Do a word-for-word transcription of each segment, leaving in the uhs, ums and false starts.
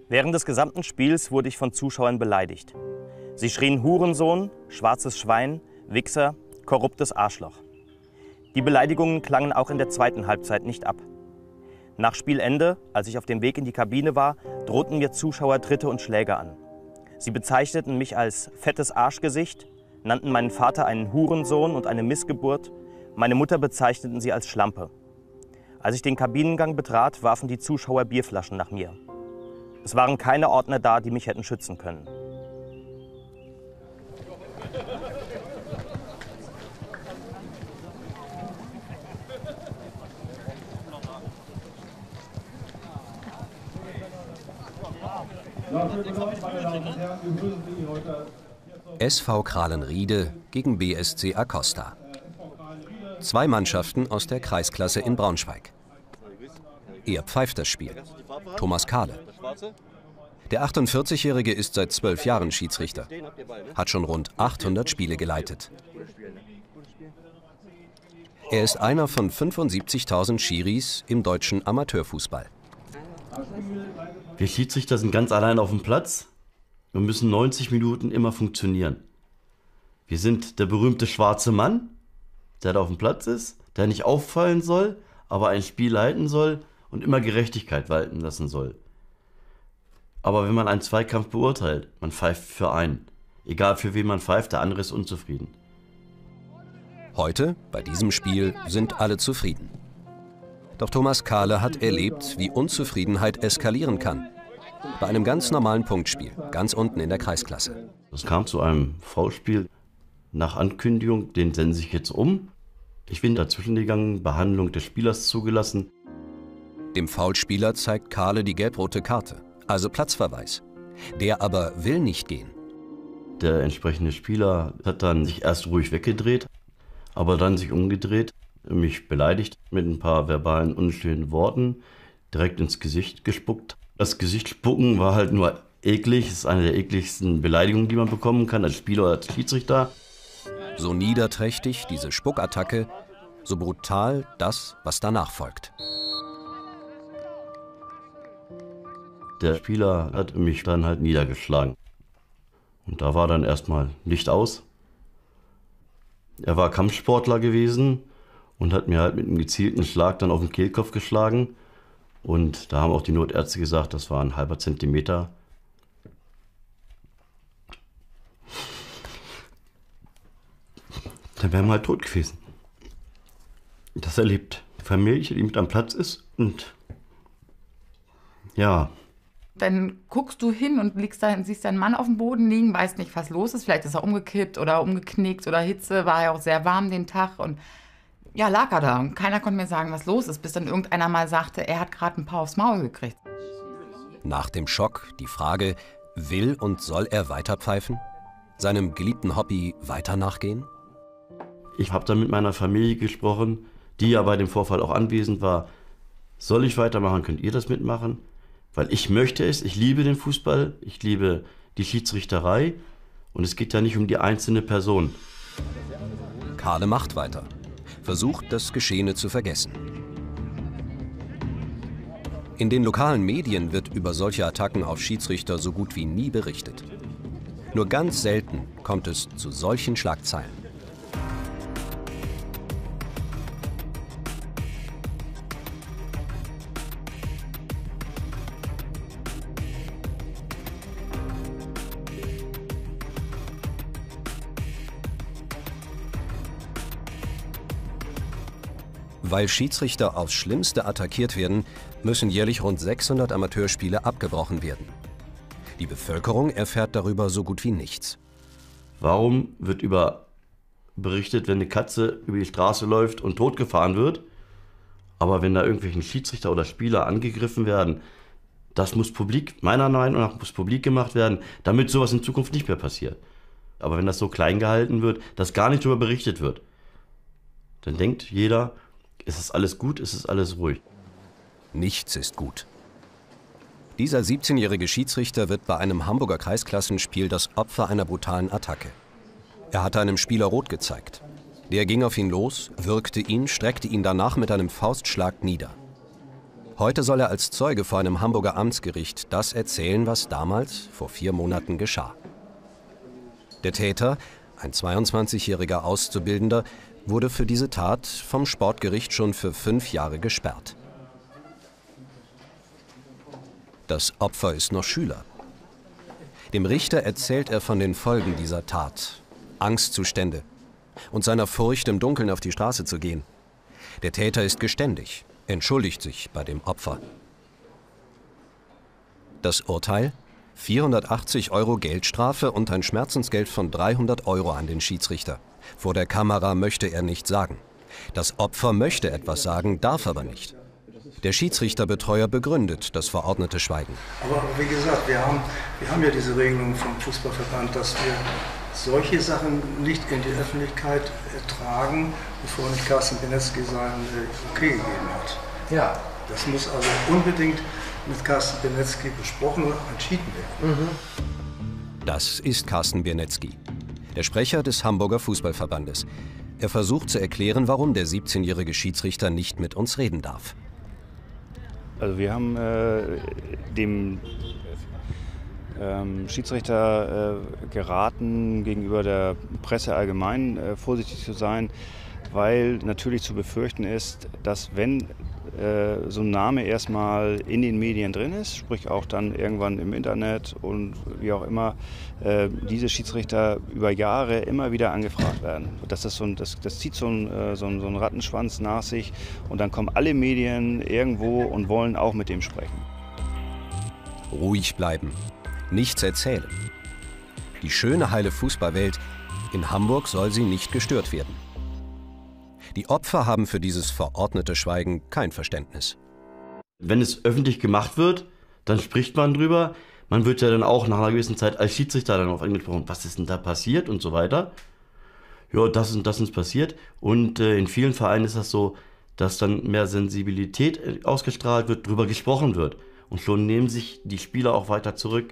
Während des gesamten Spiels wurde ich von Zuschauern beleidigt. Sie schrien Hurensohn, schwarzes Schwein, Wichser, korruptes Arschloch. Die Beleidigungen klangen auch in der zweiten Halbzeit nicht ab. Nach Spielende, als ich auf dem Weg in die Kabine war, drohten mir Zuschauer Tritte und Schläge an. Sie bezeichneten mich als fettes Arschgesicht, nannten meinen Vater einen Hurensohn und eine Missgeburt, meine Mutter bezeichneten sie als Schlampe. Als ich den Kabinengang betrat, warfen die Zuschauer Bierflaschen nach mir. Es waren keine Ordner da, die mich hätten schützen können. S V Krahlenriede gegen B S C Acosta. Zwei Mannschaften aus der Kreisklasse in Braunschweig. Er pfeift das Spiel. Thomas Kahle. Der achtundvierzigjährige ist seit zwölf Jahren Schiedsrichter, hat schon rund achthundert Spiele geleitet. Er ist einer von fünfundsiebzigtausend Schiris im deutschen Amateurfußball. Wir Schiedsrichter sind ganz allein auf dem Platz und müssen neunzig Minuten immer funktionieren. Wir sind der berühmte schwarze Mann, der da auf dem Platz ist, der nicht auffallen soll, aber ein Spiel leiten soll und immer Gerechtigkeit walten lassen soll. Aber wenn man einen Zweikampf beurteilt, man pfeift für einen. Egal für wen man pfeift, der andere ist unzufrieden. Heute, bei diesem Spiel, sind alle zufrieden. Doch Thomas Kahle hat erlebt, wie Unzufriedenheit eskalieren kann. Bei einem ganz normalen Punktspiel, ganz unten in der Kreisklasse. Es kam zu einem Foulspiel. Nach Ankündigung, den senden sich jetzt um. Ich bin dazwischen gegangen, Behandlung des Spielers zugelassen. Dem Foulspieler zeigt Kahle die gelb-rote Karte, also Platzverweis. Der aber will nicht gehen. Der entsprechende Spieler hat dann sich erst ruhig weggedreht, aber dann sich umgedreht, mich beleidigt mit ein paar verbalen, unschönen Worten, direkt ins Gesicht gespuckt. Das Gesichtsspucken war halt nur eklig, es ist eine der ekligsten Beleidigungen, die man bekommen kann als Spieler oder als Schiedsrichter. So niederträchtig diese Spuckattacke, so brutal das, was danach folgt. Der Spieler hat mich dann halt niedergeschlagen. Und da war dann erstmal Licht aus. Er war Kampfsportler gewesen und hat mir halt mit einem gezielten Schlag dann auf den Kehlkopf geschlagen. Und da haben auch die Notärzte gesagt, das war ein halber Zentimeter. Dann wären wir halt tot gewesen. Das erlebt die Familie, die mit am Platz ist. Und ja. Dann guckst du hin und liegst da, siehst deinen Mann auf dem Boden liegen, weißt nicht, was los ist. Vielleicht ist er umgekippt oder umgeknickt oder Hitze, war ja auch sehr warm den Tag. Und ja, lag er da. Und keiner konnte mir sagen, was los ist, bis dann irgendeiner mal sagte, er hat gerade ein paar aufs Maul gekriegt. Nach dem Schock die Frage, will und soll er weiter pfeifen? Seinem geliebten Hobby weiter nachgehen? Ich habe dann mit meiner Familie gesprochen, die ja bei dem Vorfall auch anwesend war. Soll ich weitermachen? Könnt ihr das mitmachen? Weil ich möchte es, ich liebe den Fußball, ich liebe die Schiedsrichterei und es geht ja nicht um die einzelne Person. Kahle macht weiter, versucht das Geschehene zu vergessen. In den lokalen Medien wird über solche Attacken auf Schiedsrichter so gut wie nie berichtet. Nur ganz selten kommt es zu solchen Schlagzeilen. Weil Schiedsrichter aufs Schlimmste attackiert werden, müssen jährlich rund sechshundert Amateurspiele abgebrochen werden. Die Bevölkerung erfährt darüber so gut wie nichts. Warum wird über berichtet, wenn eine Katze über die Straße läuft und totgefahren wird? Aber wenn da irgendwelche Schiedsrichter oder Spieler angegriffen werden, das muss publik, meiner Meinung nach, muss publik gemacht werden, damit sowas in Zukunft nicht mehr passiert. Aber wenn das so klein gehalten wird, dass gar nicht darüber berichtet wird, dann denkt jeder, es ist alles gut, es ist alles ruhig. Nichts ist gut. Dieser siebzehnjährige Schiedsrichter wird bei einem Hamburger Kreisklassenspiel das Opfer einer brutalen Attacke. Er hatte einem Spieler rot gezeigt. Der ging auf ihn los, würgte ihn, streckte ihn danach mit einem Faustschlag nieder. Heute soll er als Zeuge vor einem Hamburger Amtsgericht das erzählen, was damals, vor vier Monaten, geschah. Der Täter, ein zweiundzwanzigjähriger Auszubildender, wurde für diese Tat vom Sportgericht schon für fünf Jahre gesperrt. Das Opfer ist noch Schüler. Dem Richter erzählt er von den Folgen dieser Tat, Angstzustände und seiner Furcht, im Dunkeln auf die Straße zu gehen. Der Täter ist geständig, entschuldigt sich bei dem Opfer. Das Urteil? vierhundertachtzig Euro Geldstrafe und ein Schmerzensgeld von dreihundert Euro an den Schiedsrichter. Vor der Kamera möchte er nichts sagen. Das Opfer möchte etwas sagen, darf aber nicht. Der Schiedsrichterbetreuer begründet das verordnete Schweigen. Aber wie gesagt, wir haben, wir haben ja diese Regelung vom Fußballverband, dass wir solche Sachen nicht in die Öffentlichkeit tragen, bevor nicht Carsten Benetzky sein Okay gegeben hat. Ja. Das muss also unbedingt mit Carsten Benetzky besprochen und entschieden werden. Mhm. Das ist Carsten Benetzky, der Sprecher des Hamburger Fußballverbandes. Er versucht zu erklären, warum der siebzehnjährige Schiedsrichter nicht mit uns reden darf. Also wir haben äh, dem ähm, Schiedsrichter äh, geraten, gegenüber der Presse allgemein äh, vorsichtig zu sein, weil natürlich zu befürchten ist, dass wenn äh, so ein Name erstmal in den Medien drin ist, sprich auch dann irgendwann im Internet und wie auch immer, äh, diese Schiedsrichter über Jahre immer wieder angefragt werden. Das, ist so ein, das, das zieht so ein, äh, so, ein, so ein Rattenschwanz nach sich und dann kommen alle Medien irgendwo und wollen auch mit dem sprechen. Ruhig bleiben, nichts erzählen. Die schöne, heile Fußballwelt, in Hamburg soll sie nicht gestört werden. Die Opfer haben für dieses verordnete Schweigen kein Verständnis. Wenn es öffentlich gemacht wird, dann spricht man drüber. Man wird ja dann auch nach einer gewissen Zeit als Schiedsrichter dann auf angesprochen, was ist denn da passiert und so weiter. Ja, das und das ist passiert. Und äh, in vielen Vereinen ist das so, dass dann mehr Sensibilität ausgestrahlt wird, drüber gesprochen wird. Und schon nehmen sich die Spieler auch weiter zurück.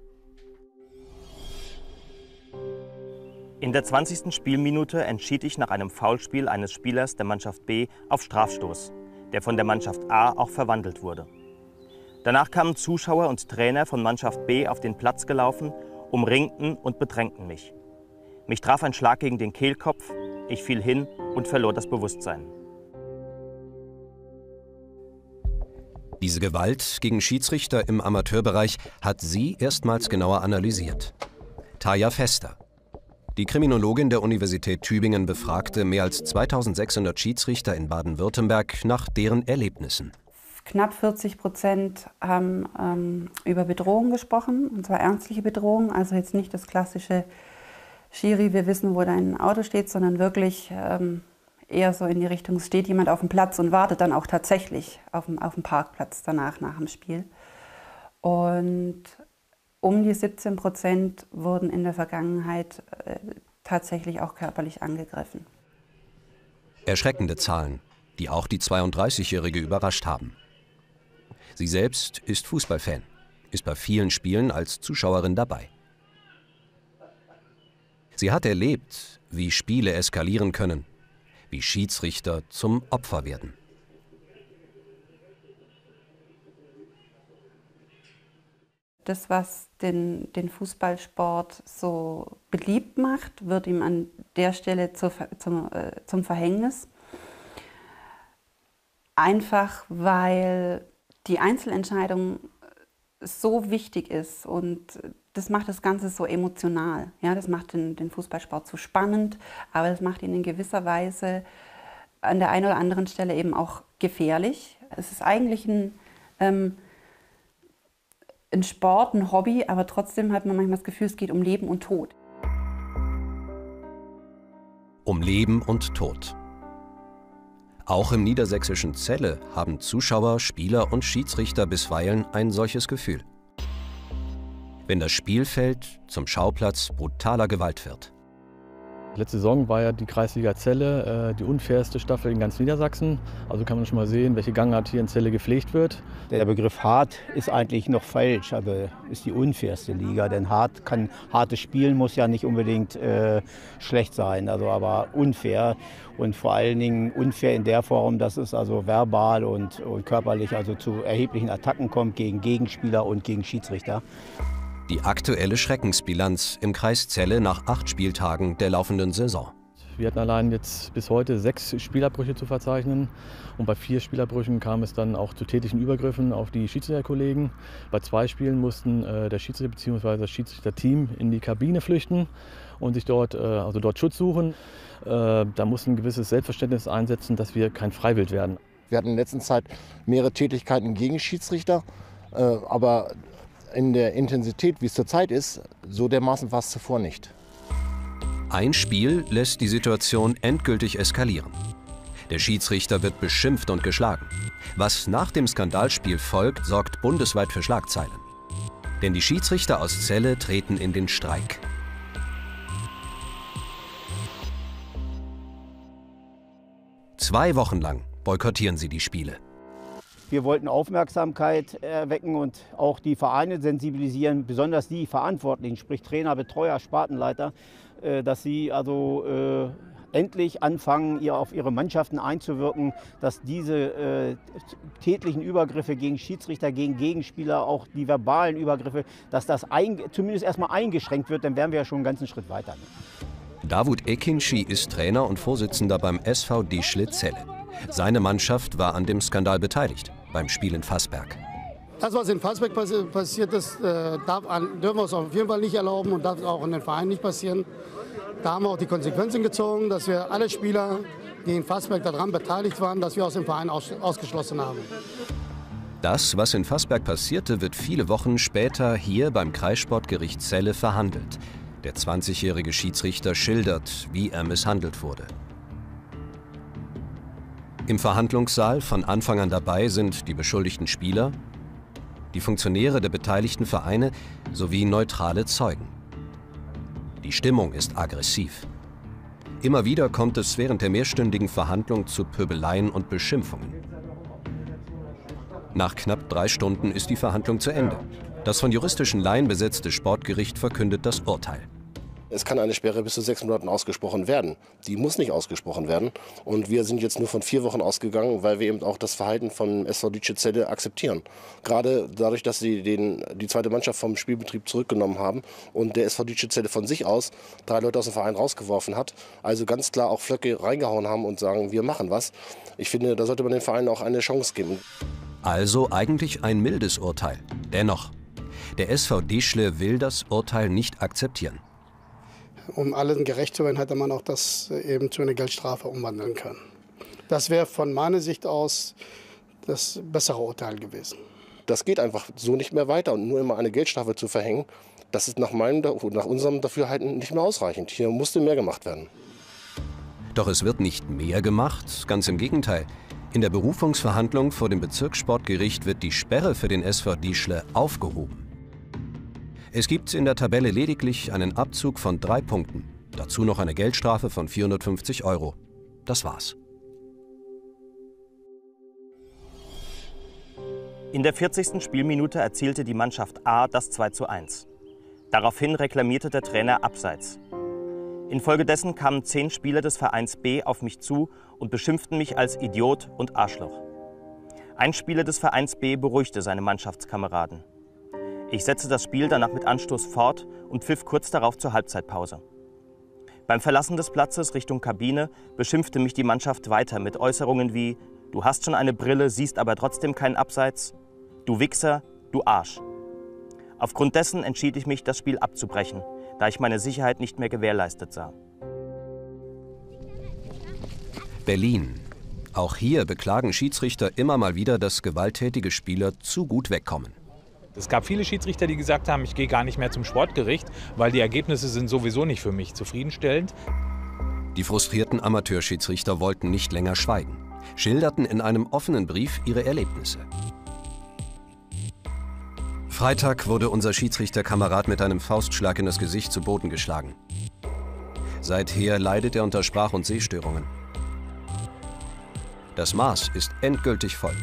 In der zwanzigsten Spielminute entschied ich nach einem Foulspiel eines Spielers der Mannschaft B auf Strafstoß, der von der Mannschaft A auch verwandelt wurde. Danach kamen Zuschauer und Trainer von Mannschaft B auf den Platz gelaufen, umringten und bedrängten mich. Mich traf ein Schlag gegen den Kehlkopf, ich fiel hin und verlor das Bewusstsein. Diese Gewalt gegen Schiedsrichter im Amateurbereich hat sie erstmals genauer analysiert. Taya Fester. Die Kriminologin der Universität Tübingen befragte mehr als zweitausendsechshundert Schiedsrichter in Baden-Württemberg nach deren Erlebnissen. Knapp vierzig Prozent haben ähm, über Bedrohung gesprochen, und zwar ernstliche Bedrohung, also jetzt nicht das klassische Schiri, wir wissen, wo dein Auto steht, sondern wirklich ähm, eher so in die Richtung, es steht jemand auf dem Platz und wartet dann auch tatsächlich auf dem, auf dem Parkplatz danach, nach dem Spiel. Und um die siebzehn Prozent wurden in der Vergangenheit äh, tatsächlich auch körperlich angegriffen. Erschreckende Zahlen, die auch die zweiunddreißigjährige überrascht haben. Sie selbst ist Fußballfan, ist bei vielen Spielen als Zuschauerin dabei. Sie hat erlebt, wie Spiele eskalieren können, wie Schiedsrichter zum Opfer werden. Das, was den, den Fußballsport so beliebt macht, wird ihm an der Stelle zu, zum, äh, zum Verhängnis. Einfach weil die Einzelentscheidung so wichtig ist und das macht das Ganze so emotional. Ja, das macht den, den Fußballsport so spannend, aber das macht ihn in gewisser Weise an der einen oder anderen Stelle eben auch gefährlich. Es ist eigentlich ein ähm, ein Sport, ein Hobby, aber trotzdem hat man manchmal das Gefühl, es geht um Leben und Tod. Um Leben und Tod. Auch im niedersächsischen Celle haben Zuschauer, Spieler und Schiedsrichter bisweilen ein solches Gefühl. Wenn das Spielfeld zum Schauplatz brutaler Gewalt wird. Letzte Saison war ja die Kreisliga Celle äh, die unfairste Staffel in ganz Niedersachsen. Also kann man schon mal sehen, welche Gangart hier in Celle gepflegt wird. Der Begriff hart ist eigentlich noch falsch, also ist die unfairste Liga. Denn hart kann, hartes Spielen muss ja nicht unbedingt äh, schlecht sein, also aber unfair. Und vor allen Dingen unfair in der Form, dass es also verbal und, und körperlich also zu erheblichen Attacken kommt gegen Gegenspieler und gegen Schiedsrichter. Die aktuelle Schreckensbilanz im Kreis Celle nach acht Spieltagen der laufenden Saison. Wir hatten allein jetzt bis heute sechs Spielabbrüche zu verzeichnen. Und bei vier Spielabbrüchen kam es dann auch zu tätlichen Übergriffen auf die Schiedsrichterkollegen. Bei zwei Spielen mussten äh, der Schiedsrichter bzw. das Schiedsrichterteam in die Kabine flüchten und sich dort, äh, also dort Schutz suchen. Äh, da mussten ein gewisses Selbstverständnis einsetzen, dass wir kein Freiwild werden. Wir hatten in letzter Zeit mehrere Tätigkeiten gegen Schiedsrichter, äh, aber in der Intensität, wie es zurzeit ist, so dermaßen war es zuvor nicht. Ein Spiel lässt die Situation endgültig eskalieren. Der Schiedsrichter wird beschimpft und geschlagen. Was nach dem Skandalspiel folgt, sorgt bundesweit für Schlagzeilen. Denn die Schiedsrichter aus Celle treten in den Streik. Zwei Wochen lang boykottieren sie die Spiele. Wir wollten Aufmerksamkeit erwecken und auch die Vereine sensibilisieren, besonders die Verantwortlichen, sprich Trainer, Betreuer, Spartenleiter, dass sie also äh, endlich anfangen, ihr auf ihre Mannschaften einzuwirken, dass diese äh, tätlichen Übergriffe gegen Schiedsrichter, gegen Gegenspieler, auch die verbalen Übergriffe, dass das ein, zumindest erstmal eingeschränkt wird, dann wären wir ja schon einen ganzen Schritt weiter. Davut Ekinci ist Trainer und Vorsitzender beim S V Dischle Celle. Seine Mannschaft war an dem Skandal beteiligt, beim Spiel in Fassberg. Das, was in Fassberg passiert ist, darf, dürfen wir uns auf jeden Fall nicht erlauben und darf auch in den Vereinen nicht passieren. Da haben wir auch die Konsequenzen gezogen, dass wir alle Spieler, die in Fassberg daran beteiligt waren, dass wir aus dem Verein aus, ausgeschlossen haben. Das, was in Fassberg passierte, wird viele Wochen später hier beim Kreissportgericht Celle verhandelt. Der zwanzigjährige Schiedsrichter schildert, wie er misshandelt wurde. Im Verhandlungssaal von Anfang an dabei sind die beschuldigten Spieler, die Funktionäre der beteiligten Vereine sowie neutrale Zeugen. Die Stimmung ist aggressiv. Immer wieder kommt es während der mehrstündigen Verhandlung zu Pöbeleien und Beschimpfungen. Nach knapp drei Stunden ist die Verhandlung zu Ende. Das von juristischen Laien besetzte Sportgericht verkündet das Urteil. Es kann eine Sperre bis zu sechs Monaten ausgesprochen werden. Die muss nicht ausgesprochen werden. Und wir sind jetzt nur von vier Wochen ausgegangen, weil wir eben auch das Verhalten von S V Dischle Celle akzeptieren. Gerade dadurch, dass sie den, die zweite Mannschaft vom Spielbetrieb zurückgenommen haben und der S V Dischle Celle von sich aus drei Leute aus dem Verein rausgeworfen hat. Also ganz klar auch Flöcke reingehauen haben und sagen, wir machen was. Ich finde, da sollte man den Vereinen auch eine Chance geben. Also eigentlich ein mildes Urteil. Dennoch, der S V Dischle will das Urteil nicht akzeptieren. Um allen gerecht zu werden, hätte man auch das eben zu einer Geldstrafe umwandeln können. Das wäre von meiner Sicht aus das bessere Urteil gewesen. Das geht einfach so nicht mehr weiter und nur immer eine Geldstrafe zu verhängen, das ist nach meinem, nach unserem Dafürhalten nicht mehr ausreichend. Hier musste mehr gemacht werden. Doch es wird nicht mehr gemacht, ganz im Gegenteil. In der Berufungsverhandlung vor dem Bezirkssportgericht wird die Sperre für den S V Dischle aufgehoben. Es gibt in der Tabelle lediglich einen Abzug von drei Punkten. Dazu noch eine Geldstrafe von vierhundertfünfzig Euro. Das war's. In der vierzigsten Spielminute erzielte die Mannschaft A das zwei zu eins. Daraufhin reklamierte der Trainer Abseits. Infolgedessen kamen zehn Spieler des Vereins B auf mich zu und beschimpften mich als Idiot und Arschloch. Ein Spieler des Vereins B beruhigte seine Mannschaftskameraden. Ich setzte das Spiel danach mit Anstoß fort und pfiff kurz darauf zur Halbzeitpause. Beim Verlassen des Platzes Richtung Kabine beschimpfte mich die Mannschaft weiter mit Äußerungen wie »Du hast schon eine Brille, siehst aber trotzdem keinen Abseits«, »Du Wichser«, »Du Arsch«. Aufgrund dessen entschied ich mich, das Spiel abzubrechen, da ich meine Sicherheit nicht mehr gewährleistet sah. Berlin. Auch hier beklagen Schiedsrichter immer mal wieder, dass gewalttätige Spieler zu gut wegkommen. Es gab viele Schiedsrichter, die gesagt haben, ich gehe gar nicht mehr zum Sportgericht, weil die Ergebnisse sind sowieso nicht für mich zufriedenstellend. Die frustrierten Amateurschiedsrichter wollten nicht länger schweigen, schilderten in einem offenen Brief ihre Erlebnisse. Freitag wurde unser Schiedsrichterkamerad mit einem Faustschlag in das Gesicht zu Boden geschlagen. Seither leidet er unter Sprach- und Sehstörungen. Das Maß ist endgültig voll.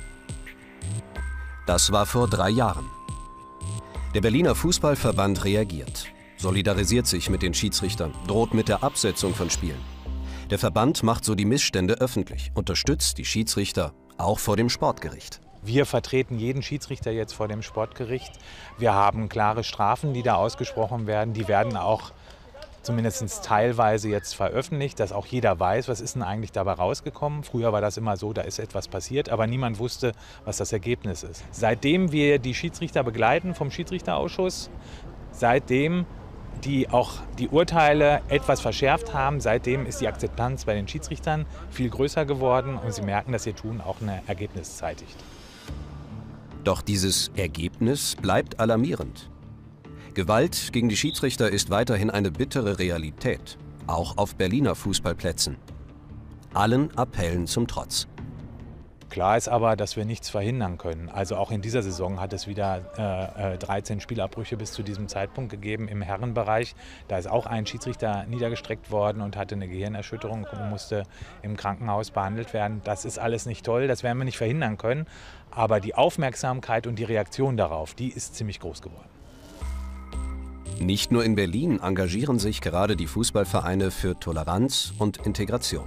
Das war vor drei Jahren. Der Berliner Fußballverband reagiert, solidarisiert sich mit den Schiedsrichtern, droht mit der Absetzung von Spielen. Der Verband macht so die Missstände öffentlich, unterstützt die Schiedsrichter auch vor dem Sportgericht. Wir vertreten jeden Schiedsrichter jetzt vor dem Sportgericht. Wir haben klare Strafen, die da ausgesprochen werden. Die werden auch zumindest teilweise jetzt veröffentlicht, dass auch jeder weiß, was ist denn eigentlich dabei rausgekommen. Früher war das immer so, da ist etwas passiert, aber niemand wusste, was das Ergebnis ist. Seitdem wir die Schiedsrichter begleiten vom Schiedsrichterausschuss, seitdem die auch die Urteile etwas verschärft haben, seitdem ist die Akzeptanz bei den Schiedsrichtern viel größer geworden und sie merken, dass ihr Tun auch ein Ergebnis zeitigt. Doch dieses Ergebnis bleibt alarmierend. Gewalt gegen die Schiedsrichter ist weiterhin eine bittere Realität, auch auf Berliner Fußballplätzen. Allen Appellen zum Trotz. Klar ist aber, dass wir nichts verhindern können. Also auch in dieser Saison hat es wieder äh, dreizehn Spielabbrüche bis zu diesem Zeitpunkt gegeben im Herrenbereich. Da ist auch ein Schiedsrichter niedergestreckt worden und hatte eine Gehirnerschütterung und musste im Krankenhaus behandelt werden. Das ist alles nicht toll, das werden wir nicht verhindern können. Aber die Aufmerksamkeit und die Reaktion darauf, die ist ziemlich groß geworden. Nicht nur in Berlin engagieren sich gerade die Fußballvereine für Toleranz und Integration.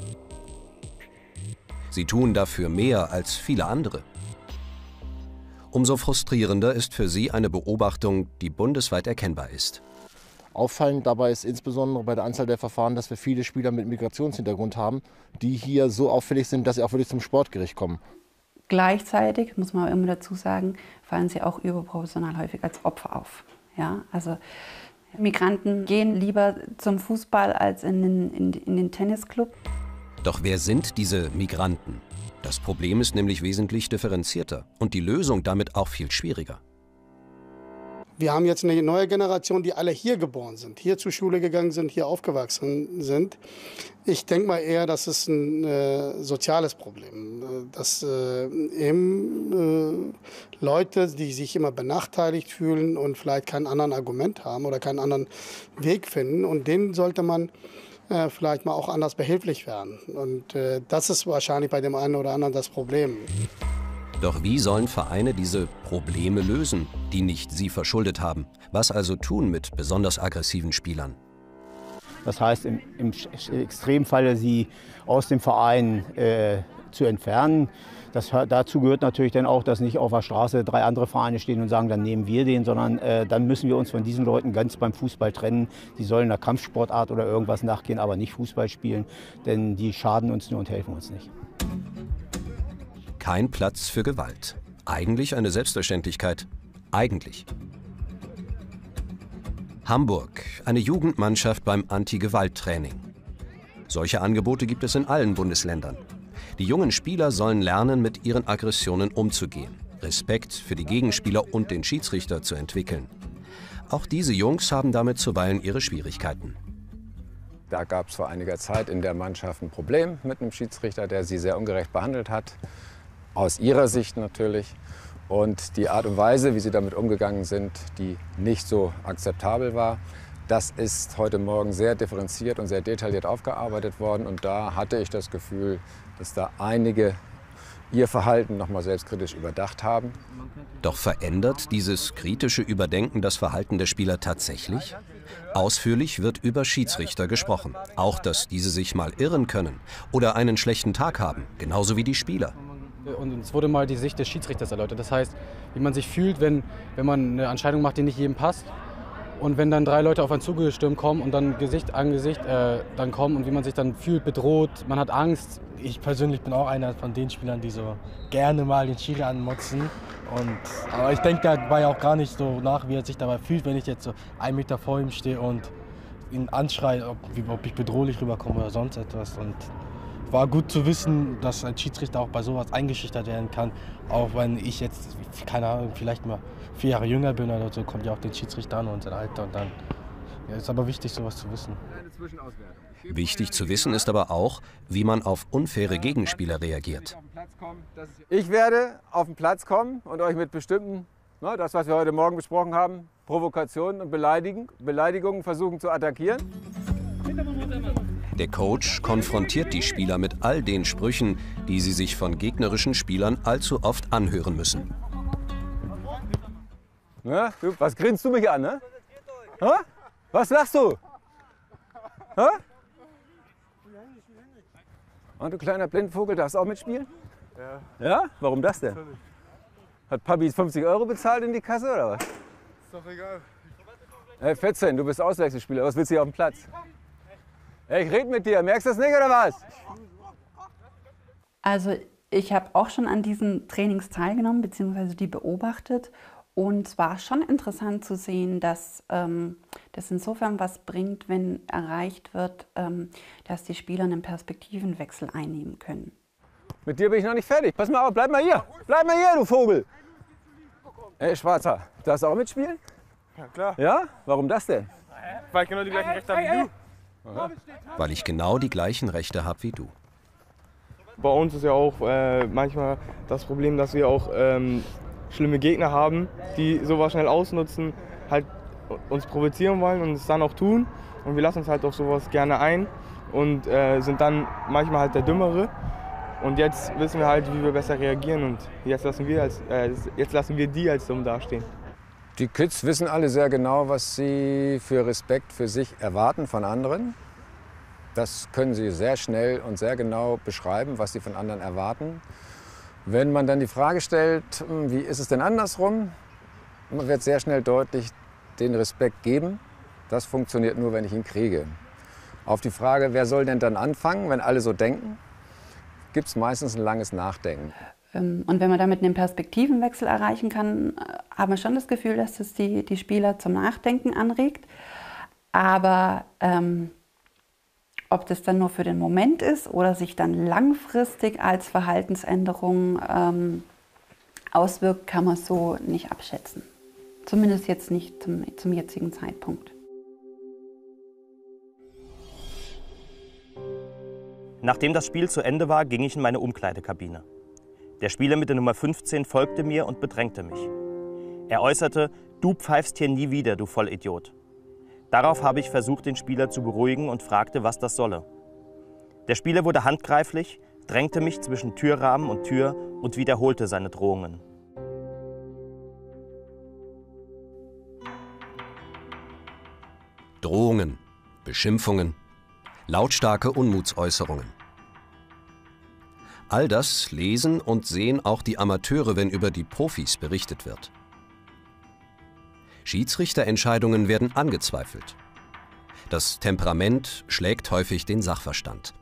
Sie tun dafür mehr als viele andere. Umso frustrierender ist für sie eine Beobachtung, die bundesweit erkennbar ist. Auffallend dabei ist insbesondere bei der Anzahl der Verfahren, dass wir viele Spieler mit Migrationshintergrund haben, die hier so auffällig sind, dass sie auch wirklich zum Sportgericht kommen. Gleichzeitig, muss man immer dazu sagen, fallen sie auch überproportional häufig als Opfer auf. Ja, also Migranten gehen lieber zum Fußball als in den, in, in den Tennisclub. Doch wer sind diese Migranten? Das Problem ist nämlich wesentlich differenzierter und die Lösung damit auch viel schwieriger. Wir haben jetzt eine neue Generation, die alle hier geboren sind, hier zur Schule gegangen sind, hier aufgewachsen sind. Ich denke mal eher, das ist ein äh, soziales Problem, dass äh, eben äh, Leute, die sich immer benachteiligt fühlen und vielleicht keinen anderen Argument haben oder keinen anderen Weg finden, und denen sollte man äh, vielleicht mal auch anders behilflich werden. Und äh, das ist wahrscheinlich bei dem einen oder anderen das Problem. Doch wie sollen Vereine diese Probleme lösen, die nicht sie verschuldet haben? Was also tun mit besonders aggressiven Spielern? Das heißt, im, im Extremfalle sie aus dem Verein äh, zu entfernen. Das, dazu gehört natürlich dann auch, dass nicht auf der Straße drei andere Vereine stehen und sagen, dann nehmen wir den, sondern äh, dann müssen wir uns von diesen Leuten ganz beim Fußball trennen. Die sollen einer Kampfsportart oder irgendwas nachgehen, aber nicht Fußball spielen, denn die schaden uns nur und helfen uns nicht. Kein Platz für Gewalt. Eigentlich eine Selbstverständlichkeit. Eigentlich. Hamburg, eine Jugendmannschaft beim Anti-Gewalt-Training. Solche Angebote gibt es in allen Bundesländern. Die jungen Spieler sollen lernen, mit ihren Aggressionen umzugehen, Respekt für die Gegenspieler und den Schiedsrichter zu entwickeln. Auch diese Jungs haben damit zuweilen ihre Schwierigkeiten. Da gab es vor einiger Zeit in der Mannschaft ein Problem mit einem Schiedsrichter, der sie sehr ungerecht behandelt hat. Aus ihrer Sicht natürlich. Und die Art und Weise, wie sie damit umgegangen sind, die nicht so akzeptabel war, das ist heute Morgen sehr differenziert und sehr detailliert aufgearbeitet worden. Und da hatte ich das Gefühl, dass da einige ihr Verhalten noch mal selbstkritisch überdacht haben. Doch verändert dieses kritische Überdenken das Verhalten der Spieler tatsächlich? Ausführlich wird über Schiedsrichter gesprochen. Auch, dass diese sich mal irren können oder einen schlechten Tag haben, genauso wie die Spieler. Und es wurde mal die Sicht des Schiedsrichters erläutert. Das heißt, wie man sich fühlt, wenn, wenn man eine Entscheidung macht, die nicht jedem passt. Und wenn dann drei Leute auf einen zugestürmt kommen und dann Gesicht an Gesicht äh, dann kommen und wie man sich dann fühlt, bedroht, man hat Angst. Ich persönlich bin auch einer von den Spielern, die so gerne mal den Schiri anmotzen. Und, aber ich denke dabei auch gar nicht so nach, wie er sich dabei fühlt, wenn ich jetzt so einen Meter vor ihm stehe und ihn anschreie, ob, ob ich bedrohlich rüberkomme oder sonst etwas. Und war gut zu wissen, dass ein Schiedsrichter auch bei sowas eingeschüchtert werden kann. Auch wenn ich jetzt, keine Ahnung, vielleicht mal vier Jahre jünger bin oder so, kommt ja auch den Schiedsrichter an und sein Alter. Und dann ja, ist aber wichtig, sowas zu wissen. Wichtig zu wissen ist aber auch, wie man auf unfaire Gegenspieler reagiert. Ich werde auf den Platz kommen und euch mit bestimmten, ne, das was wir heute Morgen besprochen haben, Provokationen und Beleidigung, Beleidigungen versuchen zu attackieren. Der Coach konfrontiert die Spieler mit all den Sprüchen, die sie sich von gegnerischen Spielern allzu oft anhören müssen. Na, du, was grinst du mich an, ne? Hä? Was lachst du? Hä? Und du kleiner Blindvogel, darfst auch mitspielen? Ja. Ja? Warum das denn? Natürlich. Hat Papi fünfzig Euro bezahlt in die Kasse oder was? Ist doch egal. Hey, vierzehn, du bist Auswechselspieler. Was willst du hier auf dem Platz? Hey, ich rede mit dir. Merkst du das nicht oder was? Also ich habe auch schon an diesen Trainings teilgenommen, beziehungsweise die beobachtet. Und es war schon interessant zu sehen, dass ähm, das insofern was bringt, wenn erreicht wird, ähm, dass die Spieler einen Perspektivenwechsel einnehmen können. Mit dir bin ich noch nicht fertig. Pass mal auf, bleib mal hier. Bleib mal hier, du Vogel. Ey, Schwarzer, darfst du auch mitspielen? Ja, klar. Ja? Warum das denn? Weil ich genau die gleichen Rechte habe wie du. Aha. Weil ich genau die gleichen Rechte habe wie du. Bei uns ist ja auch äh, manchmal das Problem, dass wir auch ähm, schlimme Gegner haben, die sowas schnell ausnutzen, halt uns provozieren wollen und es dann auch tun. Und wir lassen uns halt auf sowas gerne ein und äh, sind dann manchmal halt der Dümmere. Und jetzt wissen wir halt, wie wir besser reagieren und jetzt lassen wir, als, äh, jetzt lassen wir die als dumm dastehen. Die Kids wissen alle sehr genau, was sie für Respekt für sich erwarten von anderen. Das können sie sehr schnell und sehr genau beschreiben, was sie von anderen erwarten. Wenn man dann die Frage stellt, wie ist es denn andersrum, man wird sehr schnell deutlich den Respekt geben. Das funktioniert nur, wenn ich ihn kriege. Auf die Frage, wer soll denn dann anfangen, wenn alle so denken, gibt es meistens ein langes Nachdenken. Und wenn man damit einen Perspektivenwechsel erreichen kann, haben wir schon das Gefühl, dass das die, die Spieler zum Nachdenken anregt. Aber ähm, ob das dann nur für den Moment ist oder sich dann langfristig als Verhaltensänderung ähm, auswirkt, kann man so nicht abschätzen. Zumindest jetzt nicht zum, zum jetzigen Zeitpunkt. Nachdem das Spiel zu Ende war, ging ich in meine Umkleidekabine. Der Spieler mit der Nummer fünfzehn folgte mir und bedrängte mich. Er äußerte, du pfeifst hier nie wieder, du Vollidiot. Darauf habe ich versucht, den Spieler zu beruhigen und fragte, was das solle. Der Spieler wurde handgreiflich, drängte mich zwischen Türrahmen und Tür und wiederholte seine Drohungen. Drohungen, Beschimpfungen, lautstarke Unmutsäußerungen. All das lesen und sehen auch die Amateure, wenn über die Profis berichtet wird. Schiedsrichterentscheidungen werden angezweifelt. Das Temperament schlägt häufig den Sachverstand.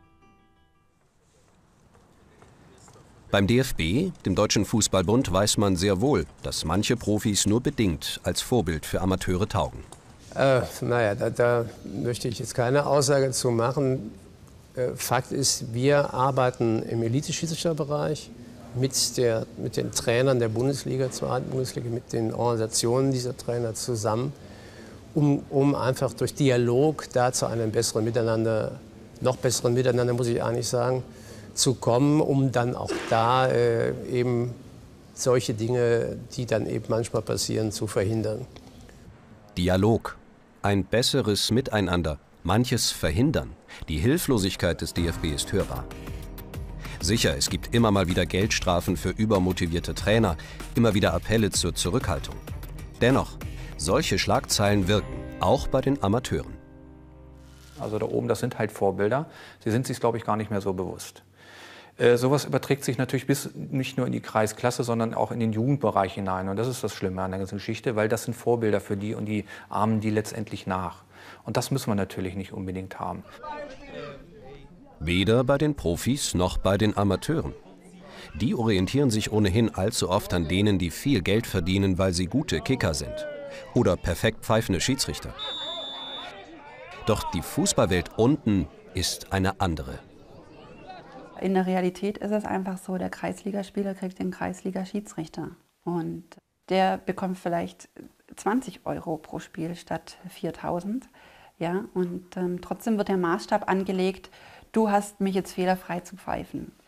Beim D F B, dem Deutschen Fußballbund, weiß man sehr wohl, dass manche Profis nur bedingt als Vorbild für Amateure taugen. Äh, naja, da, da möchte ich jetzt keine Aussage zu machen. Äh, Fakt ist, wir arbeiten im Elite-Schiedsrichterbereich mit, der, mit den Trainern der Bundesliga, zweiten Bundesliga, mit den Organisationen dieser Trainer zusammen, um, um einfach durch Dialog da zu einem besseren Miteinander, noch besseren Miteinander, muss ich eigentlich sagen, zu kommen, um dann auch da äh, eben solche Dinge, die dann eben manchmal passieren, zu verhindern. Dialog, ein besseres Miteinander, manches verhindern. Die Hilflosigkeit des D F B ist hörbar. Sicher, es gibt immer mal wieder Geldstrafen für übermotivierte Trainer, immer wieder Appelle zur Zurückhaltung. Dennoch, solche Schlagzeilen wirken, auch bei den Amateuren. Also da oben, das sind halt Vorbilder. Sie sind sich, glaube ich, gar nicht mehr so bewusst. Äh, sowas überträgt sich natürlich bis nicht nur in die Kreisklasse, sondern auch in den Jugendbereich hinein. Und das ist das Schlimme an der ganzen Geschichte, weil das sind Vorbilder für die und die ahmen die letztendlich nach. Und das müssen wir natürlich nicht unbedingt haben. Weder bei den Profis noch bei den Amateuren. Die orientieren sich ohnehin allzu oft an denen, die viel Geld verdienen, weil sie gute Kicker sind. Oder perfekt pfeifende Schiedsrichter. Doch die Fußballwelt unten ist eine andere. In der Realität ist es einfach so, der Kreisligaspieler kriegt den Kreisliga-Schiedsrichter. Und der bekommt vielleicht zwanzig Euro pro Spiel statt viertausend. Ja, und ähm, trotzdem wird der Maßstab angelegt, du hast mich jetzt fehlerfrei zu pfeifen.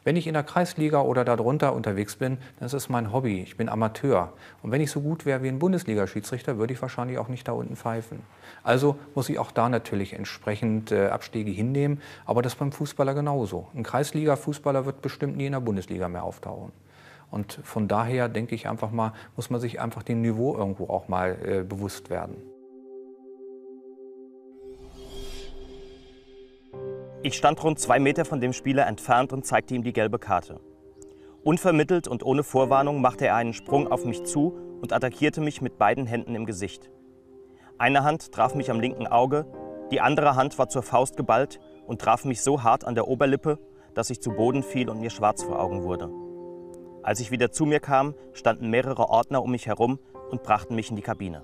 Wenn ich in der Kreisliga oder darunter unterwegs bin, das ist mein Hobby. Ich bin Amateur. Und wenn ich so gut wäre wie ein Bundesliga-Schiedsrichter, würde ich wahrscheinlich auch nicht da unten pfeifen. Also muss ich auch da natürlich entsprechend äh, Abstiege hinnehmen. Aber das beim Fußballer genauso. Ein Kreisliga-Fußballer wird bestimmt nie in der Bundesliga mehr auftauchen. Und von daher denke ich einfach mal, muss man sich einfach dem Niveau irgendwo auch mal äh, bewusst werden. Ich stand rund zwei Meter von dem Spieler entfernt und zeigte ihm die gelbe Karte. Unvermittelt und ohne Vorwarnung machte er einen Sprung auf mich zu und attackierte mich mit beiden Händen im Gesicht. Eine Hand traf mich am linken Auge, die andere Hand war zur Faust geballt und traf mich so hart an der Oberlippe, dass ich zu Boden fiel und mir schwarz vor Augen wurde. Als ich wieder zu mir kam, standen mehrere Ordner um mich herum und brachten mich in die Kabine.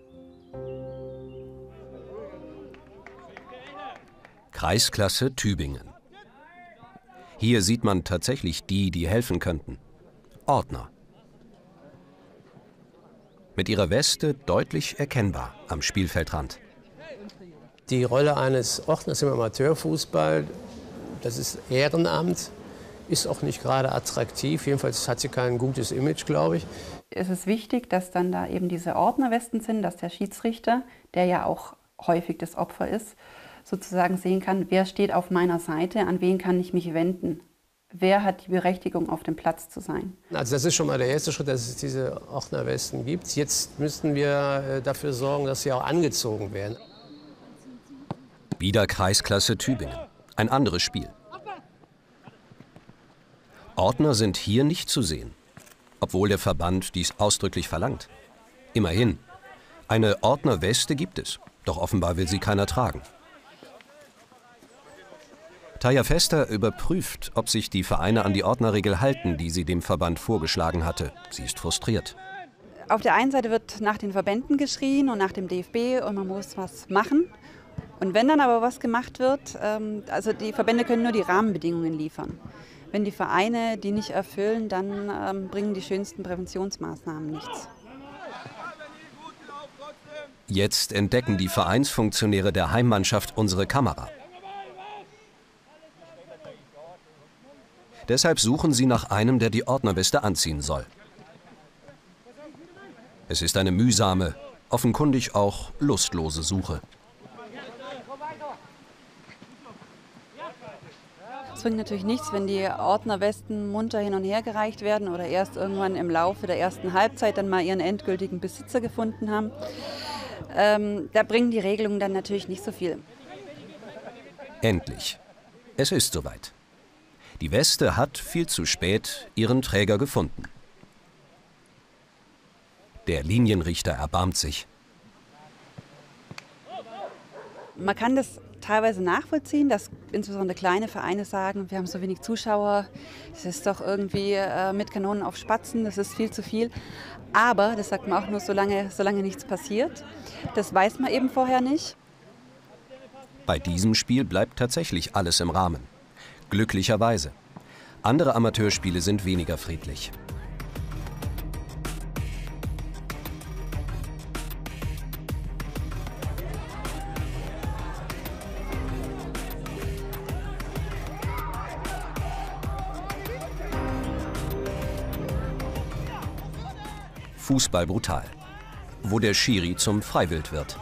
Kreisklasse Tübingen. Hier sieht man tatsächlich die, die helfen könnten. Ordner. Mit ihrer Weste deutlich erkennbar am Spielfeldrand. Die Rolle eines Ordners im Amateurfußball, das ist Ehrenamt, ist auch nicht gerade attraktiv. Jedenfalls hat sie kein gutes Image, glaube ich. Es ist wichtig, dass dann da eben diese Ordnerwesten sind, dass der Schiedsrichter, der ja auch häufig das Opfer ist, sozusagen sehen kann, wer steht auf meiner Seite, an wen kann ich mich wenden. Wer hat die Berechtigung, auf dem Platz zu sein? Also das ist schon mal der erste Schritt, dass es diese Ordnerwesten gibt. Jetzt müssten wir dafür sorgen, dass sie auch angezogen werden. Wieder Kreisklasse Tübingen. Ein anderes Spiel. Ordner sind hier nicht zu sehen, obwohl der Verband dies ausdrücklich verlangt. Immerhin, eine Ordnerweste gibt es, doch offenbar will sie keiner tragen. Taya Fester überprüft, ob sich die Vereine an die Ordnerregel halten, die sie dem Verband vorgeschlagen hatte. Sie ist frustriert. Auf der einen Seite wird nach den Verbänden geschrien und nach dem D F B und man muss was machen. Und wenn dann aber was gemacht wird, ähm, also die Verbände können nur die Rahmenbedingungen liefern. Wenn die Vereine die nicht erfüllen, dann ähm, bringen die schönsten Präventionsmaßnahmen nichts. Jetzt entdecken die Vereinsfunktionäre der Heimmannschaft unsere Kamera. Deshalb suchen sie nach einem, der die Ordnerweste anziehen soll. Es ist eine mühsame, offenkundig auch lustlose Suche. Es bringt natürlich nichts, wenn die Ordnerwesten munter hin und her gereicht werden oder erst irgendwann im Laufe der ersten Halbzeit dann mal ihren endgültigen Besitzer gefunden haben. Ähm, da bringen die Regelungen dann natürlich nicht so viel. Endlich. Es ist soweit. Die Weste hat viel zu spät ihren Träger gefunden. Der Linienrichter erbarmt sich. Man kann das teilweise nachvollziehen, dass insbesondere kleine Vereine sagen, wir haben so wenig Zuschauer, es ist doch irgendwie äh, mit Kanonen auf Spatzen, das ist viel zu viel. Aber, das sagt man auch nur, solange, solange nichts passiert. Das weiß man eben vorher nicht. Bei diesem Spiel bleibt tatsächlich alles im Rahmen. Glücklicherweise. Andere Amateurspiele sind weniger friedlich. Fußball brutal, wo der Schiri zum Freiwild wird.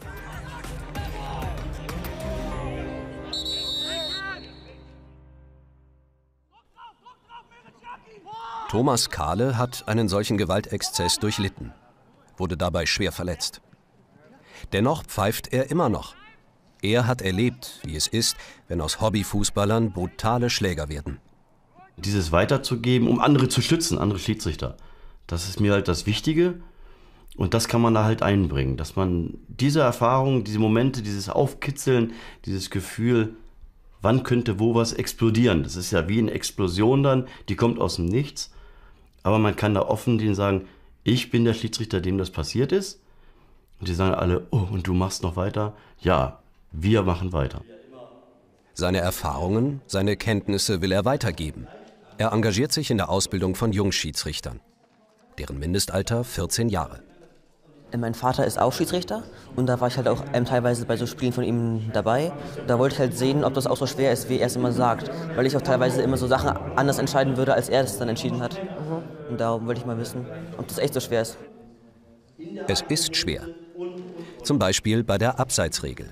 Thomas Kahle hat einen solchen Gewaltexzess durchlitten, wurde dabei schwer verletzt. Dennoch pfeift er immer noch. Er hat erlebt, wie es ist, wenn aus Hobbyfußballern brutale Schläger werden. Dieses weiterzugeben, um andere zu schützen, andere Schiedsrichter. Das ist mir halt das Wichtige und das kann man da halt einbringen, dass man diese Erfahrung, diese Momente, dieses Aufkitzeln, dieses Gefühl, wann könnte wo was explodieren. Das ist ja wie eine Explosion dann, die kommt aus dem Nichts, aber man kann da offen denen sagen, ich bin der Schiedsrichter, dem das passiert ist und die sagen alle, oh und du machst noch weiter? Ja, wir machen weiter. Seine Erfahrungen, seine Kenntnisse will er weitergeben. Er engagiert sich in der Ausbildung von Jungschiedsrichtern. Deren Mindestalter vierzehn Jahre. Mein Vater ist auch Schiedsrichter und da war ich halt auch ähm, teilweise bei so Spielen von ihm dabei. Da wollte ich halt sehen, ob das auch so schwer ist, wie er es immer sagt. Weil ich auch teilweise immer so Sachen anders entscheiden würde, als er es dann entschieden hat. Und darum wollte ich mal wissen, ob das echt so schwer ist. Es ist schwer. Zum Beispiel bei der Abseitsregel.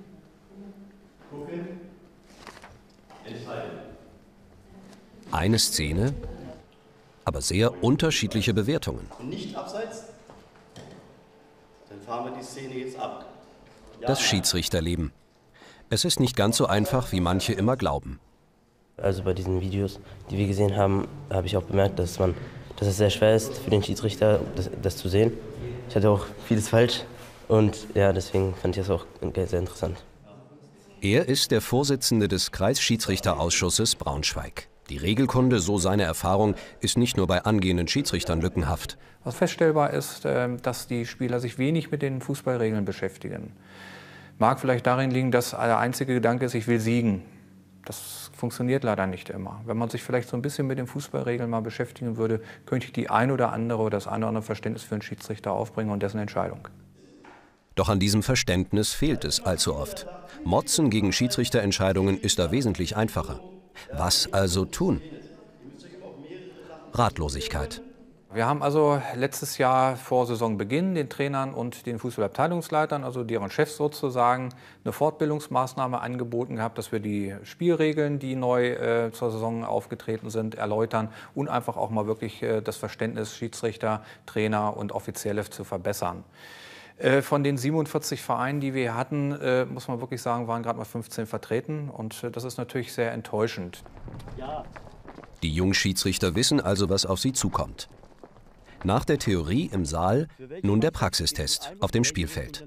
Eine Szene, aber sehr unterschiedliche Bewertungen. Nicht abseits? Dann fahren wir die Szene jetzt ab. Das Schiedsrichterleben. Es ist nicht ganz so einfach, wie manche immer glauben. Also bei diesen Videos, die wir gesehen haben, habe ich auch bemerkt, dass, man, dass es sehr schwer ist für den Schiedsrichter, das, das zu sehen. Ich hatte auch vieles falsch und ja, deswegen fand ich das auch sehr interessant. Er ist der Vorsitzende des Kreisschiedsrichterausschusses Braunschweig. Die Regelkunde, so seine Erfahrung, ist nicht nur bei angehenden Schiedsrichtern lückenhaft. Was feststellbar ist, dass die Spieler sich wenig mit den Fußballregeln beschäftigen. Mag vielleicht darin liegen, dass der einzige Gedanke ist, ich will siegen. Das funktioniert leider nicht immer. Wenn man sich vielleicht so ein bisschen mit den Fußballregeln mal beschäftigen würde, könnte ich die ein oder andere oder das ein oder andere Verständnis für einen Schiedsrichter aufbringen und dessen Entscheidung. Doch an diesem Verständnis fehlt es allzu oft. Motzen gegen Schiedsrichterentscheidungen ist da wesentlich einfacher. Was also tun? Ratlosigkeit. Wir haben also letztes Jahr vor Saisonbeginn den Trainern und den Fußballabteilungsleitern, also deren Chefs sozusagen, eine Fortbildungsmaßnahme angeboten gehabt, dass wir die Spielregeln, die neu äh, zur Saison aufgetreten sind, erläutern und einfach auch mal wirklich äh, das Verständnis Schiedsrichter, Trainer und Offizielle zu verbessern. Äh, von den siebenundvierzig Vereinen, die wir hatten, äh, muss man wirklich sagen, waren gerade mal fünfzehn vertreten und äh, das ist natürlich sehr enttäuschend. Die Jungschiedsrichter wissen also, was auf sie zukommt. Nach der Theorie im Saal nun der Praxistest auf dem Spielfeld.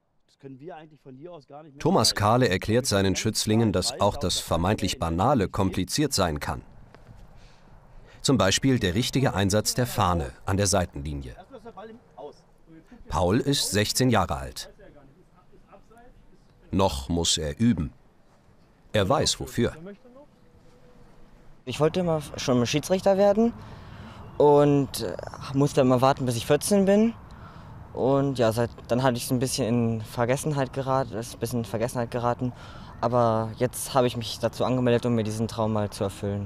Thomas Kahle erklärt seinen Schützlingen, dass auch das vermeintlich Banale kompliziert sein kann. Zum Beispiel der richtige Einsatz der Fahne an der Seitenlinie. Paul ist sechzehn Jahre alt. Noch muss er üben. Er weiß wofür. Ich wollte immer schon mal Schiedsrichter werden und musste immer warten, bis ich vierzehn bin. Und ja, seit, dann hatte ich es ein bisschen in Vergessenheit geraten, ist ein bisschen in Vergessenheit geraten. Aber jetzt habe ich mich dazu angemeldet, um mir diesen Traum mal zu erfüllen.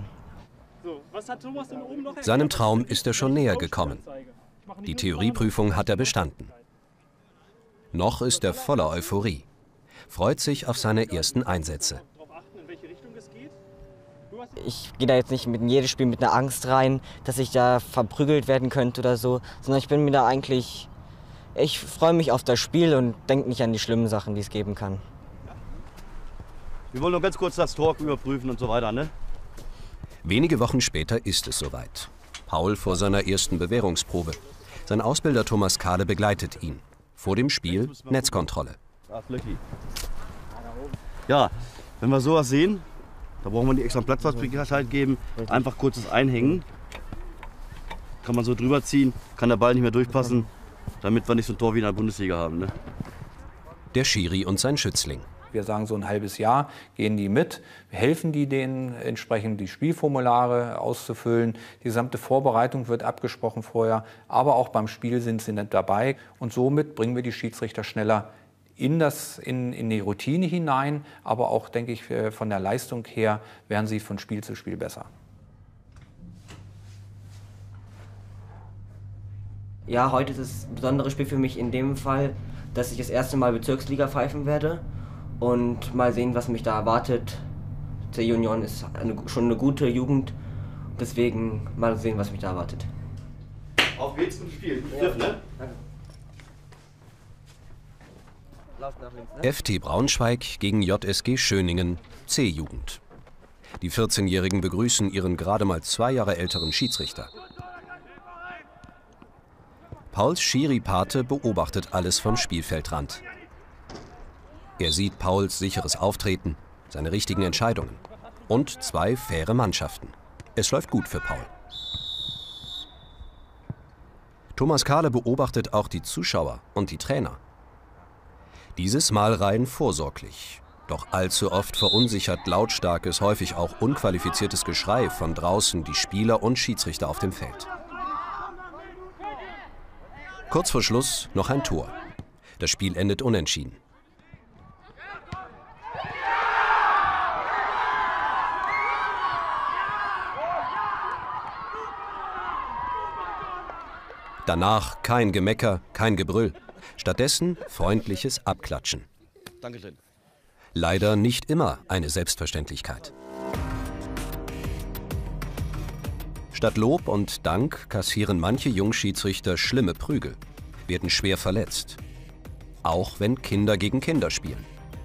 Seinem Traum ist er schon näher gekommen. Die Theorieprüfung hat er bestanden. Noch ist er voller Euphorie, freut sich auf seine ersten Einsätze. Ich gehe da jetzt nicht mit in jedes Spiel mit einer Angst rein, dass ich da verprügelt werden könnte oder so, sondern ich bin mir da eigentlich, ich freue mich auf das Spiel und denke nicht an die schlimmen Sachen, die es geben kann. Wir wollen noch ganz kurz das Tor überprüfen und so weiter, ne? Wenige Wochen später ist es soweit. Paul vor seiner ersten Bewährungsprobe. Sein Ausbilder Thomas Kahle begleitet ihn. Vor dem Spiel Netzkontrolle. Ja, wenn wir sowas sehen, da brauchen wir nicht extra Platzwärtsbescheid geben. Einfach kurzes Einhängen. Kann man so drüber ziehen, kann der Ball nicht mehr durchpassen, damit wir nicht so ein Tor wie in der Bundesliga haben. Ne? Der Schiri und sein Schützling. Wir sagen, so ein halbes Jahr gehen die mit, wir helfen die denen entsprechend die Spielformulare auszufüllen. Die gesamte Vorbereitung wird abgesprochen vorher, aber auch beim Spiel sind sie nicht dabei. Und somit bringen wir die Schiedsrichter schneller in, das, in, in die Routine hinein, aber auch, denke ich, von der Leistung her werden sie von Spiel zu Spiel besser. Ja, heute ist es ein besonderes Spiel für mich in dem Fall, dass ich das erste Mal Bezirksliga pfeifen werde. Und mal sehen, was mich da erwartet. C Union ist eine, schon eine gute Jugend, deswegen mal sehen, was mich da erwartet. Auf geht's zum Spiel. Ja. Ne? F T Braunschweig gegen J S G Schöningen, C-Jugend. Die vierzehnjährigen begrüßen ihren gerade mal zwei Jahre älteren Schiedsrichter. Pauls Schiri-Pate beobachtet alles vom Spielfeldrand. Er sieht Pauls sicheres Auftreten, seine richtigen Entscheidungen und zwei faire Mannschaften. Es läuft gut für Paul. Thomas Kahle beobachtet auch die Zuschauer und die Trainer. Dieses Mal rein vorsorglich. Doch allzu oft verunsichert lautstarkes, häufig auch unqualifiziertes Geschrei von draußen die Spieler und Schiedsrichter auf dem Feld. Kurz vor Schluss noch ein Tor. Das Spiel endet unentschieden. Danach kein Gemecker, kein Gebrüll. Stattdessen freundliches Abklatschen. Dankeschön. Leider nicht immer eine Selbstverständlichkeit. Statt Lob und Dank kassieren manche Jungschiedsrichter schlimme Prügel, werden schwer verletzt. Auch wenn Kinder gegen Kinder spielen.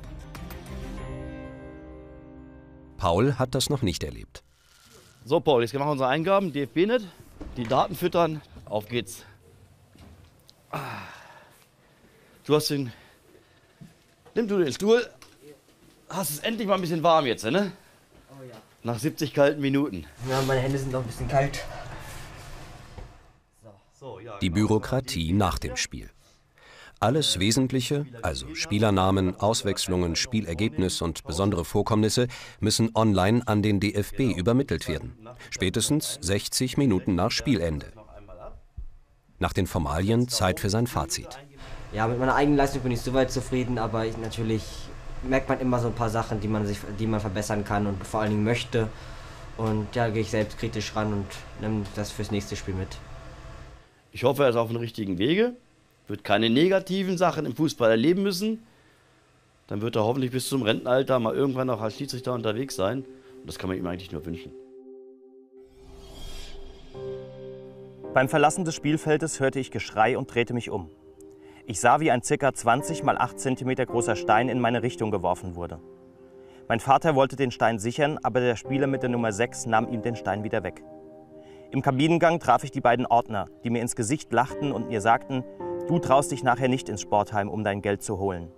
Paul hat das noch nicht erlebt. So Paul, jetzt machen wir unsere Eingaben, D F B Net, die Daten füttern, auf geht's. Du hast den, nimm du den Stuhl, hast es endlich mal ein bisschen warm jetzt, ne? Oh ja. Nach siebzig kalten Minuten. Ja, meine Hände sind noch ein bisschen kalt. Die Bürokratie nach dem Spiel. Alles Wesentliche, also Spielernamen, Auswechslungen, Spielergebnis und besondere Vorkommnisse, müssen online an den D F B übermittelt werden. Spätestens sechzig Minuten nach Spielende. Nach den Formalien Zeit für sein Fazit. Ja, mit meiner eigenen Leistung bin ich soweit zufrieden, aber ich, natürlich merkt man immer so ein paar Sachen, die man, sich, die man verbessern kann und vor allen Dingen möchte. Und ja, gehe ich selbst kritisch ran und nehme das fürs nächste Spiel mit. Ich hoffe, er ist auf dem richtigen Wege, wird keine negativen Sachen im Fußball erleben müssen. Dann wird er hoffentlich bis zum Rentenalter mal irgendwann noch als Schiedsrichter unterwegs sein. Und das kann man ihm eigentlich nur wünschen. Beim Verlassen des Spielfeldes hörte ich Geschrei und drehte mich um. Ich sah, wie ein ca. zwanzig mal acht Zentimeter großer Stein in meine Richtung geworfen wurde. Mein Vater wollte den Stein sichern, aber der Spieler mit der Nummer sechs nahm ihm den Stein wieder weg. Im Kabinengang traf ich die beiden Ordner, die mir ins Gesicht lachten und mir sagten, du traust dich nachher nicht ins Sportheim, um dein Geld zu holen.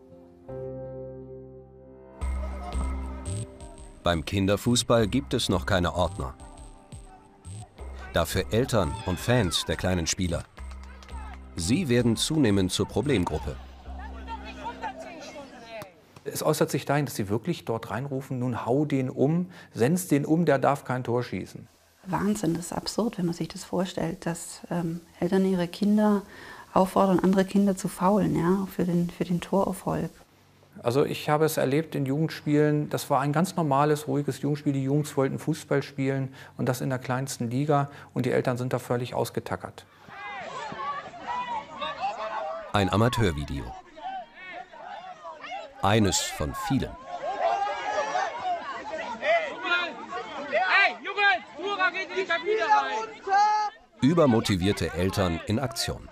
Beim Kinderfußball gibt es noch keine Ordner. Dafür Eltern und Fans der kleinen Spieler. Sie werden zunehmend zur Problemgruppe. Es äußert sich dahin, dass sie wirklich dort reinrufen, nun hau den um, senz den um, der darf kein Tor schießen. Wahnsinn, das ist absurd, wenn man sich das vorstellt, dass ähm, Eltern ihre Kinder auffordern, andere Kinder zu faulen, ja, für den, für den Torerfolg. Also ich habe es erlebt in Jugendspielen, das war ein ganz normales, ruhiges Jugendspiel. Die Jungs wollten Fußball spielen und das in der kleinsten Liga und die Eltern sind da völlig ausgetackert. Ein Amateurvideo. Eines von vielen. Hey, Junge, Tura geht in die Kabine rein! Übermotivierte Eltern in Aktion.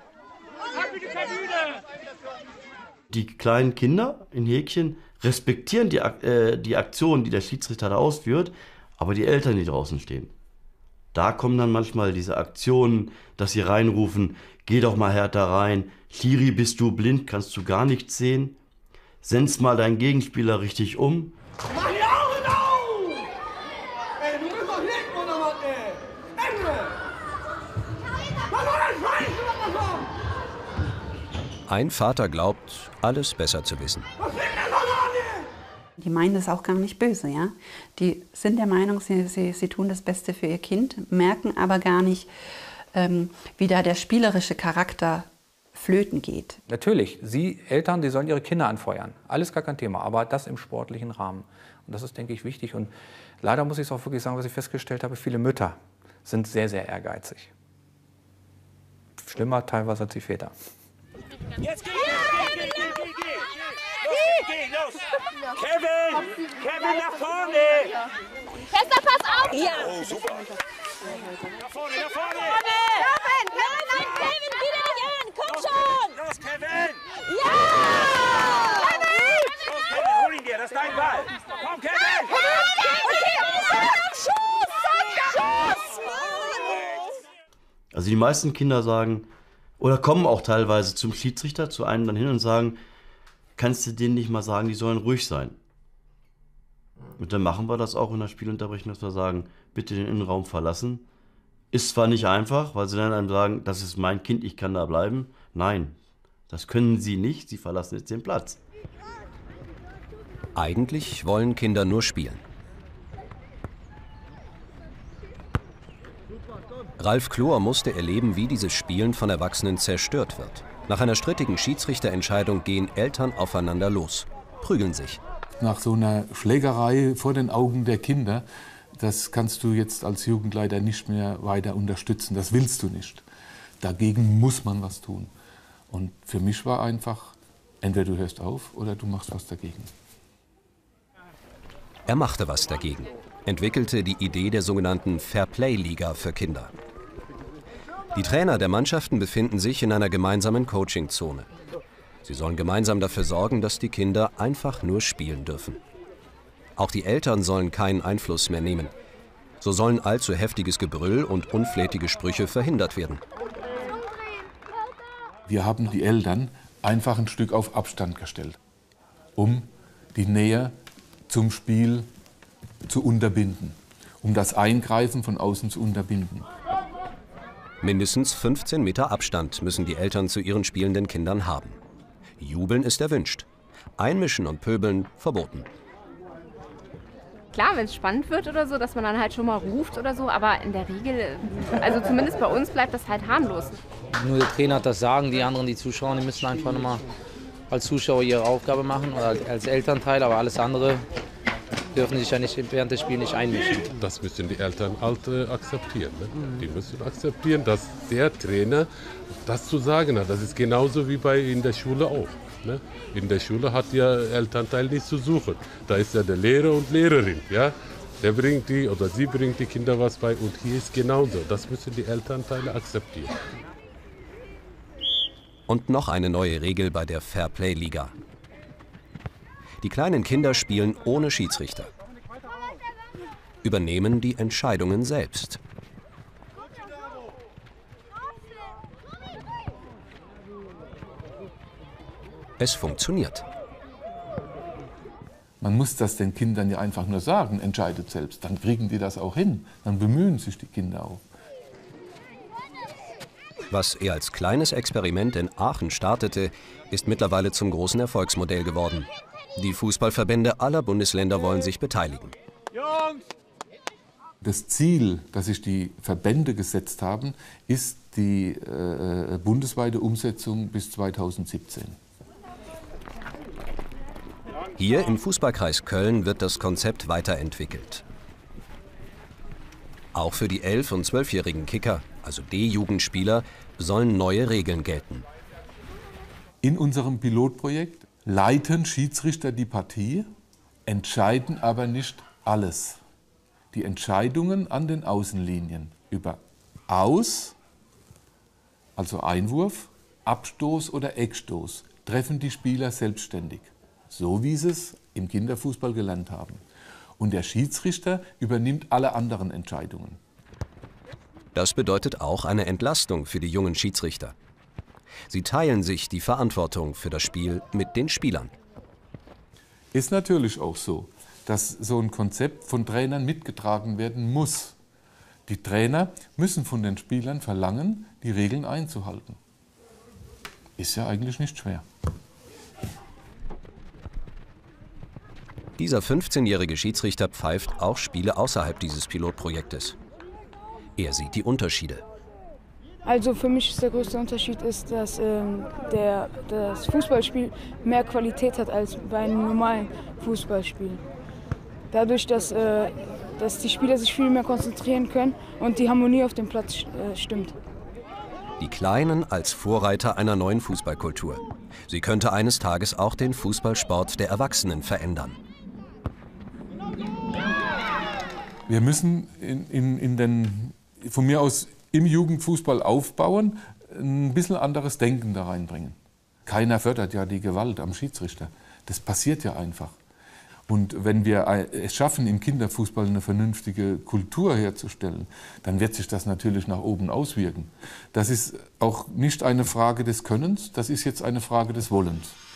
Die kleinen Kinder in Häkchen respektieren die, äh, die Aktion, die der Schiedsrichter da ausführt, aber die Eltern, die draußen stehen. Da kommen dann manchmal diese Aktionen, dass sie reinrufen, geh doch mal härter rein, Schiri, bist du blind, kannst du gar nichts sehen, senz mal deinen Gegenspieler richtig um. Mach die Augen auf! Ey, du bist doch nicht oder was, ey! Ende! Was soll das Scheiß, was das war? Ein Vater glaubt, alles besser zu wissen. Die meinen das auch gar nicht böse, ja. Die sind der Meinung, sie, sie, sie tun das Beste für ihr Kind, merken aber gar nicht, ähm, wie da der spielerische Charakter flöten geht. Natürlich, Sie Eltern, die sollen ihre Kinder anfeuern. Alles gar kein Thema, aber das im sportlichen Rahmen. Und das ist, denke ich, wichtig. Und leider muss ich es auch wirklich sagen, was ich festgestellt habe, viele Mütter sind sehr, sehr ehrgeizig. Schlimmer teilweise als die Väter. Jetzt geh, geh, geh, geh, geh, geh, geh, los! Kevin! Kevin, nach vorne! Hester, pass auf! Ja! Oh, super! Nach vorne, nach vorne! Kevin! Nein, nein, Kevin, wieder nicht an! Komm schon! Los, Kevin! Ja! Kevin! Los, Kevin, hol ihn dir, das ist dein Ball! Komm, Kevin! Okay, Schuss! Schuss! Also die meisten Kinder sagen, oder kommen auch teilweise zum Schiedsrichter, zu einem dann hin und sagen, kannst du denen nicht mal sagen, die sollen ruhig sein. Und dann machen wir das auch in der Spielunterbrechung, dass wir sagen, bitte den Innenraum verlassen. Ist zwar nicht einfach, weil sie dann einem sagen, das ist mein Kind, ich kann da bleiben. Nein, das können sie nicht, sie verlassen jetzt den Platz. Eigentlich wollen Kinder nur spielen. Ralf Chlor musste erleben, wie dieses Spielen von Erwachsenen zerstört wird. Nach einer strittigen Schiedsrichterentscheidung gehen Eltern aufeinander los, prügeln sich. Nach so einer Schlägerei vor den Augen der Kinder, das kannst du jetzt als Jugendleiter nicht mehr weiter unterstützen. Das willst du nicht. Dagegen muss man was tun. Und für mich war einfach, entweder du hörst auf oder du machst was dagegen. Er machte was dagegen, entwickelte die Idee der sogenannten Fair-Play-Liga für Kinder. Die Trainer der Mannschaften befinden sich in einer gemeinsamen Coachingzone. Sie sollen gemeinsam dafür sorgen, dass die Kinder einfach nur spielen dürfen. Auch die Eltern sollen keinen Einfluss mehr nehmen. So sollen allzu heftiges Gebrüll und unflätige Sprüche verhindert werden. Wir haben die Eltern einfach ein Stück auf Abstand gestellt, um die Nähe zum Spiel zu unterbinden, um das Eingreifen von außen zu unterbinden. Mindestens fünfzehn Meter Abstand müssen die Eltern zu ihren spielenden Kindern haben. Jubeln ist erwünscht, Einmischen und Pöbeln verboten. Klar, wenn es spannend wird oder so, dass man dann halt schon mal ruft oder so, aber in der Regel, also zumindest bei uns, bleibt das halt harmlos. Nur der Trainer hat das Sagen, die anderen, die Zuschauer, die müssen einfach nochmal als Zuschauer ihre Aufgabe machen oder als Elternteil, aber alles andere dürfen sich ja nicht während des Spiels nicht einmischen. Das müssen die Eltern halt äh, akzeptieren. Ne? Die müssen akzeptieren, dass der Trainer das zu sagen hat. Das ist genauso wie bei in der Schule auch. Ne? In der Schule hat der Elternteil nichts zu suchen. Da ist ja der Lehrer und Lehrerin. Ja? Der bringt die oder sie bringt die Kinder was bei und hier ist genauso. Das müssen die Elternteile akzeptieren. Und noch eine neue Regel bei der Fair-Play-Liga. Die kleinen Kinder spielen ohne Schiedsrichter, übernehmen die Entscheidungen selbst. Es funktioniert. Man muss das den Kindern ja einfach nur sagen, entscheidet selbst. Dann kriegen die das auch hin. Dann bemühen sich die Kinder auch. Was er als kleines Experiment in Aachen startete, ist mittlerweile zum großen Erfolgsmodell geworden. Die Fußballverbände aller Bundesländer wollen sich beteiligen. Das Ziel, das sich die Verbände gesetzt haben, ist die äh, bundesweite Umsetzung bis zweitausendsiebzehn. Hier im Fußballkreis Köln wird das Konzept weiterentwickelt. Auch für die elf- und zwölfjährigen Kicker, also D-Jugendspieler, sollen neue Regeln gelten. In unserem Pilotprojekt leiten Schiedsrichter die Partie, entscheiden aber nicht alles. Die Entscheidungen an den Außenlinien über Aus, also Einwurf, Abstoß oder Eckstoß, treffen die Spieler selbstständig, so wie sie es im Kinderfußball gelernt haben. Und der Schiedsrichter übernimmt alle anderen Entscheidungen. Das bedeutet auch eine Entlastung für die jungen Schiedsrichter. Sie teilen sich die Verantwortung für das Spiel mit den Spielern. Ist natürlich auch so, dass so ein Konzept von Trainern mitgetragen werden muss. Die Trainer müssen von den Spielern verlangen, die Regeln einzuhalten. Ist ja eigentlich nicht schwer. Dieser fünfzehnjährige Schiedsrichter pfeift auch Spiele außerhalb dieses Pilotprojektes. Er sieht die Unterschiede. Also für mich ist der größte Unterschied, ist, dass ähm, der, das Fußballspiel mehr Qualität hat als bei einem normalen Fußballspiel. Dadurch, dass, äh, dass die Spieler sich viel mehr konzentrieren können und die Harmonie auf dem Platz äh, stimmt. Die Kleinen als Vorreiter einer neuen Fußballkultur. Sie könnte eines Tages auch den Fußballsport der Erwachsenen verändern. Wir müssen in, in, in den, von mir aus im Jugendfußball aufbauen, ein bisschen anderes Denken da reinbringen. Keiner fördert ja die Gewalt am Schiedsrichter. Das passiert ja einfach. Und wenn wir es schaffen, im Kinderfußball eine vernünftige Kultur herzustellen, dann wird sich das natürlich nach oben auswirken. Das ist auch nicht eine Frage des Könnens, das ist jetzt eine Frage des Wollens.